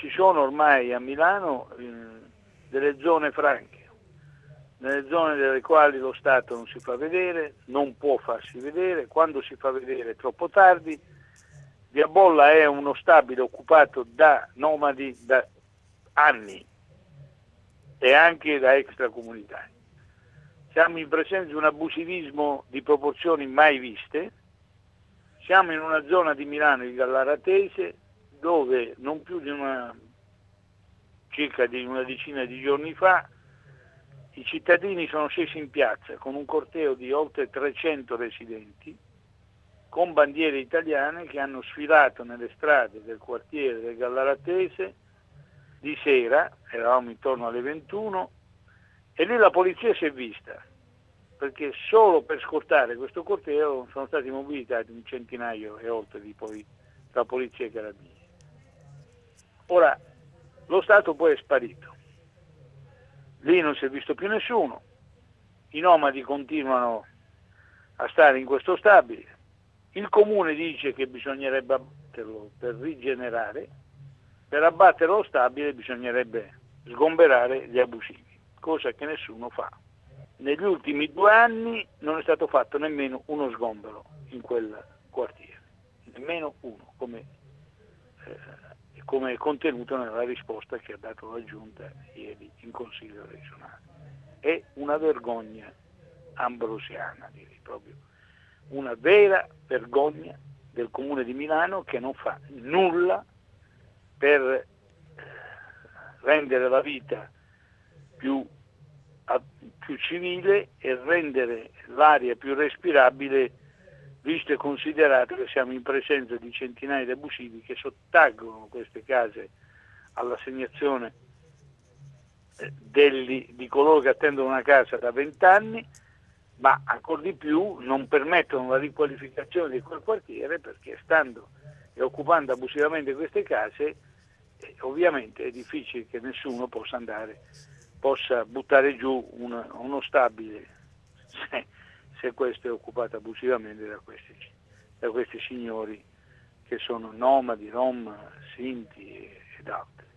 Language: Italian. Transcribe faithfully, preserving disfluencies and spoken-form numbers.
ci sono ormai a Milano eh, delle zone franche, nelle zone nelle quali lo Stato non si fa vedere, non può farsi vedere, quando si fa vedere è troppo tardi. Via Bolla è uno stabile occupato da nomadi da anni e anche da extracomunitari. Siamo in presenza di un abusivismo di proporzioni mai viste. Siamo in una zona di Milano, di Gallaratese, dove non più di una, circa di una decina di giorni fa, i cittadini sono scesi in piazza con un corteo di oltre trecento residenti, con bandiere italiane, che hanno sfilato nelle strade del quartiere del Gallaratese di sera, eravamo intorno alle ventuno, e lì la polizia si è vista, perché solo per scortare questo corteo sono stati mobilitati un centinaio e oltre di poi tra polizia e carabinieri. Ora, lo Stato poi è sparito, lì non si è visto più nessuno, i nomadi continuano a stare in questo stabile, il comune dice che bisognerebbe abbatterlo per rigenerare, per abbattere lo stabile bisognerebbe sgomberare gli abusivi, cosa che nessuno fa. Negli ultimi due anni non è stato fatto nemmeno uno sgombero in quel quartiere, nemmeno uno, come, eh, come è contenuto nella risposta che ha dato la Giunta ieri in Consiglio regionale. È una vergogna ambrosiana, direi proprio, una vera vergogna del Comune di Milano, che non fa nulla per rendere la vita più, più civile e rendere l'aria più respirabile, visto e considerato che siamo in presenza di centinaia di abusivi che sottraggono queste case all'assegnazione degli, di coloro che attendono una casa da vent'anni, ma ancora di più non permettono la riqualificazione di quel quartiere, perché stando e occupando abusivamente queste case, eh, ovviamente è difficile che nessuno possa andare, possa buttare giù una, uno stabile se, se questo è occupato abusivamente da questi, da questi signori che sono nomadi, rom, sinti ed altri.